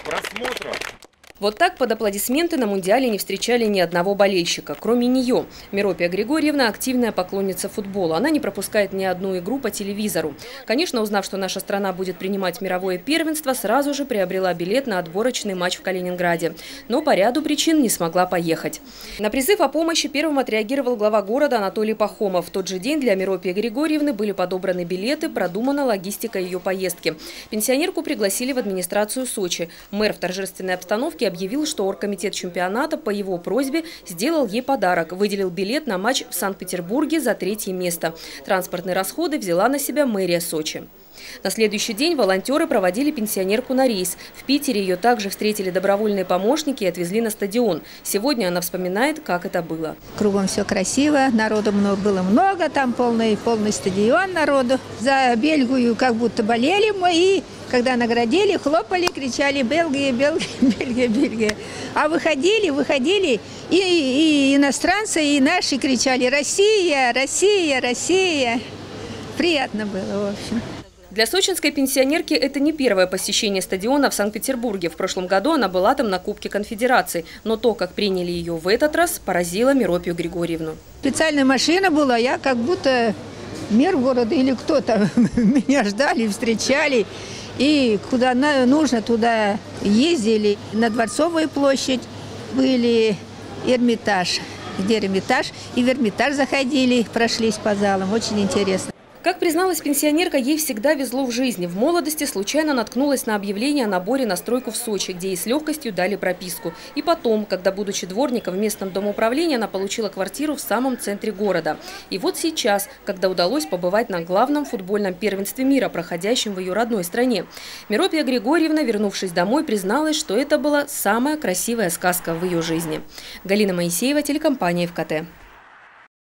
просмотров! Вот так под аплодисменты на Мундиале не встречали ни одного болельщика. Кроме нее, Меропия Григорьевна – активная поклонница футбола. Она не пропускает ни одну игру по телевизору. Конечно, узнав, что наша страна будет принимать мировое первенство, сразу же приобрела билет на отборочный матч в Калининграде. Но по ряду причин не смогла поехать. На призыв о помощи первым отреагировал глава города Анатолий Пахомов. В тот же день для Меропии Григорьевны были подобраны билеты, продумана логистика ее поездки. Пенсионерку пригласили в администрацию Сочи. Мэр в торжественной обстановке объявил, что оргкомитет чемпионата по его просьбе сделал ей подарок. Выделил билет на матч в Санкт-Петербурге за 3-е место. Транспортные расходы взяла на себя мэрия Сочи. На следующий день волонтеры проводили пенсионерку на рейс. В Питере ее также встретили добровольные помощники и отвезли на стадион. Сегодня она вспоминает, как это было. Кругом все красиво, народу было много, там полный стадион народу. За Бельгию как будто болели мы, и когда наградили, хлопали, кричали «Бельгия, Бельгия, Бельгия, Бельгия». А выходили, и иностранцы, и наши кричали «Россия, Россия, Россия». Приятно было, в общем. Для сочинской пенсионерки это не первое посещение стадиона в Санкт-Петербурге. В прошлом году она была там на Кубке Конфедерации. Но то, как приняли ее в этот раз, поразило Меропию Григорьевну. Специальная машина была, я как будто мэр города или кто-то. Меня ждали, встречали. И куда нужно, туда ездили. На Дворцовую площадь были, Эрмитаж. Где Эрмитаж? И в Эрмитаж заходили, прошлись по залам. Очень интересно. Как призналась пенсионерка, ей всегда везло в жизни. В молодости случайно наткнулась на объявление о наборе на стройку в Сочи, где ей с легкостью дали прописку. И потом, когда, будучи дворником в местном домоуправлении, она получила квартиру в самом центре города. И вот сейчас, когда удалось побывать на главном футбольном первенстве мира, проходящем в ее родной стране, Меропия Григорьевна, вернувшись домой, призналась, что это была самая красивая сказка в ее жизни. Галина Моисеева, телекомпания ФКТ.